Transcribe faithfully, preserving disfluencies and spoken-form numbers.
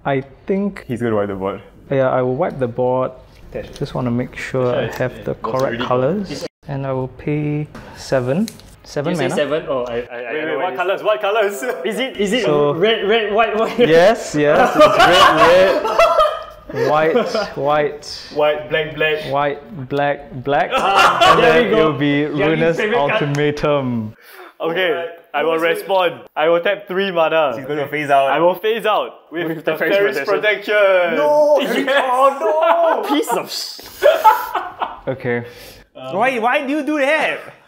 I think... He's going to wipe the board. Yeah, I will wipe the board. Just want to make sure I have the correct colors. And I will pay seven. Seven you mana. say seven? Oh, I, I, I Wait, wait, know what colours? What colours? Is it, is it So- red, red, white, white? Yes, yes. It's red, red. White, white. White, black, black. White, black, black. And there then we go. it will be Yeah, Ruinous favorite card. Ultimatum. Okay, I will respond. I will tap three mana. He's going to phase out. I will phase out with, With the the Fairy's Fairy's Protection. Protection. No! Yes. Oh Piece of sh... Okay. no! Why, why do you do that?